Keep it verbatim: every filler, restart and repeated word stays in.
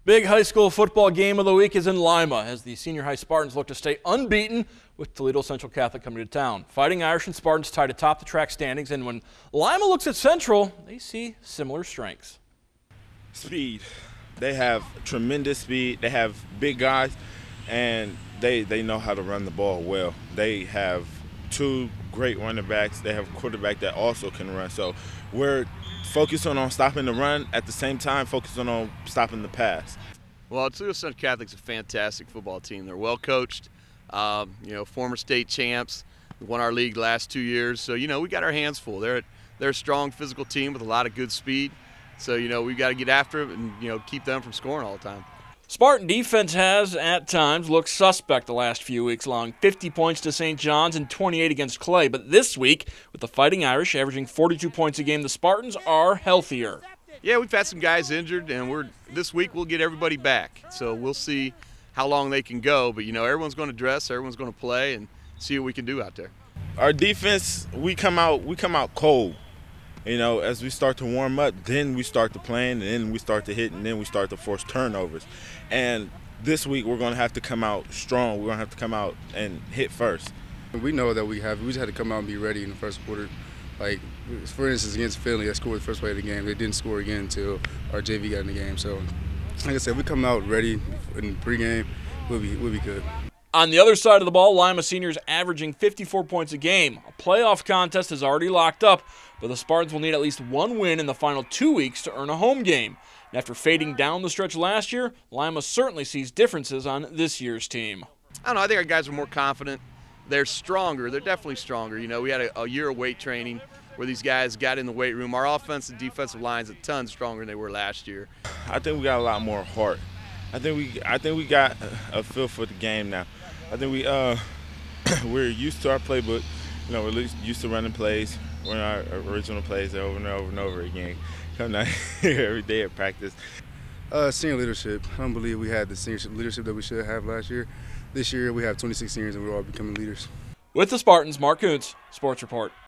Big high school football game of the week is in Lima as the senior high Spartans look to stay unbeaten with Toledo Central Catholic coming to town. Fighting Irish and Spartans tied atop the track standings, and when Lima looks at Central, they see similar strengths. Speed. They have tremendous speed. They have big guys, and they they know how to run the ball well. They have two great running backs. They have a quarterback that also can run. So we're focusing on stopping the run at the same time focusing on stopping the pass. Well, Toledo Central Catholic's a fantastic football team. They're well coached. Um, you know, former state champs, won our league the last two years. So you know, we got our hands full. They're they're a strong physical team with a lot of good speed. So you know, we got to get after it and you know keep them from scoring all the time. Spartan defense has, at times, looked suspect the last few weeks, allowing fifty points to Saint John's and twenty-eight against Clay. But this week, with the Fighting Irish averaging forty-two points a game, the Spartans are healthier. Yeah, we've had some guys injured, and we're this week we'll get everybody back. So we'll see how long they can go. But, you know, everyone's going to dress, everyone's going to play, and see what we can do out there. Our defense, we come out, we come out cold. You know, as we start to warm up, then we start to plan, and then we start to hit, and then we start to force turnovers. And this week we're going to have to come out strong. We're going to have to come out and hit first. We know that we have. We just had to come out and be ready in the first quarter. Like, for instance, against Finley, they scored the first play of the game. They didn't score again until our J V got in the game. So, like I said, we come out ready in pregame, we'll be, we'll be good. On the other side of the ball, Lima seniors averaging fifty-four points a game. A playoff contest is already locked up, but the Spartans will need at least one win in the final two weeks to earn a home game. And after fading down the stretch last year, Lima certainly sees differences on this year's team. I don't know, I think our guys are more confident. They're stronger. They're definitely stronger. You know, we had a, a year of weight training where these guys got in the weight room. Our offensive and defensive line's a ton stronger than they were last year. I think we got a lot more heart. I think we I think we got a feel for the game now. I think we uh we're used to our playbook. You know, we're used to running plays, running our original plays over and over and over again. Come down here every day at practice. Uh, senior leadership. I don't believe we had the senior leadership that we should have last year. This year we have twenty-six seniors and we're all becoming leaders. With the Spartans, Mark Kuntz, Sports Report.